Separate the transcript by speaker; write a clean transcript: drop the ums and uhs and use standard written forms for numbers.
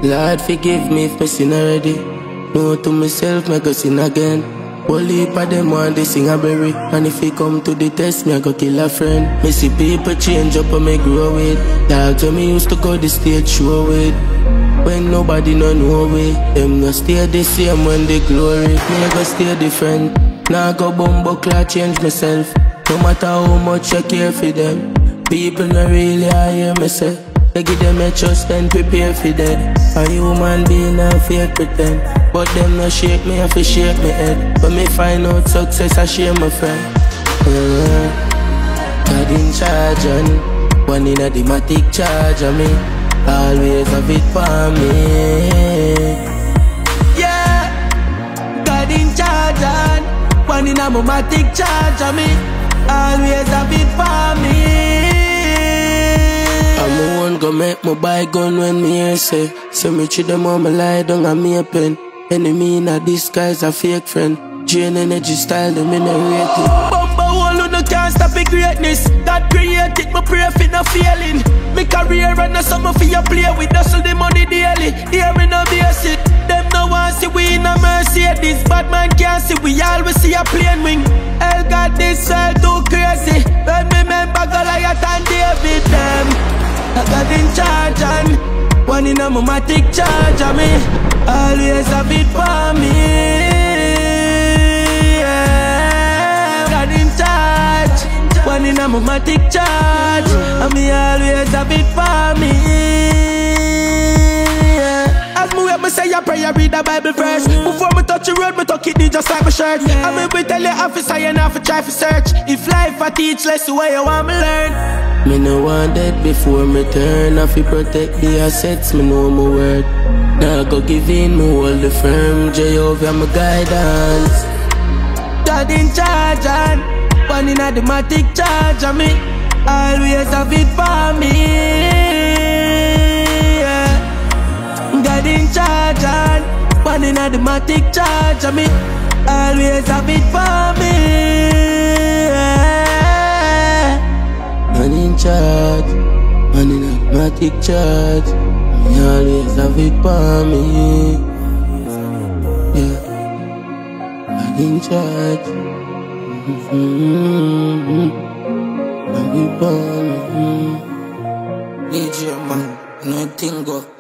Speaker 1: Lord forgive me if I sin already. Know to myself, me go sin again. Whole heap of them want they sing a berry. And if he come to the test, me I go kill a friend. Me see people change up and me grow with. Dogs when me used to go the stage show with. When nobody no know way, them no stay the same when they glory. Me I go stay different. Now I go bumbo clock change myself. No matter how much I care for them. People no really I hear me say. They give them a trust and prepare for that. A human being and fake pretend. But them no shake me, I fi shake me head. But me find out success, I share my friend. God in charge and one in a dematic charge of me. Always have it for me. Yeah, God in charge and one in a dematic charge of me. Always have it for me. I'm the one go make my buy gun when me hear say me treat them all my lie down and me a pen. Enemy in a disguise a fake friend. Drain energy style them in a rating. Bumba hole who no can't stop the greatness. God create it, my pray for no failing. Me career and no summer for you play with. Hustle the money daily, here we no basic. Them no want see we in a Mercedes. Bad man can't see we always see a plane wing. Hell God this world too crazy. When me remember Goliath and David them. I got in charge and one in a matic charge of me. Always have it for me. Yeah. God in charge, one in a matic charge, and me always have it for me. Yeah. As me wake me say a prayer, read the Bible first. Before me touch the road, me tuck it in just like my shirt. I me will tell you officer, you not to try to search. If life I teach, let's see where you want me learn. Me no want dead before me turn. I fi protect the assets, me know my word. Now go give in, me hold the firm. Jehovah my guidance. God in charge and one in a dematic charge of me. Always have it for me. Yeah. God in charge and one in a dematic charge of me. Always have it for me. Yeah. Man in charge, man in automatic charge. Me always have it for me. Yeah, man in charge. Have it for me. DJ man, nothing go.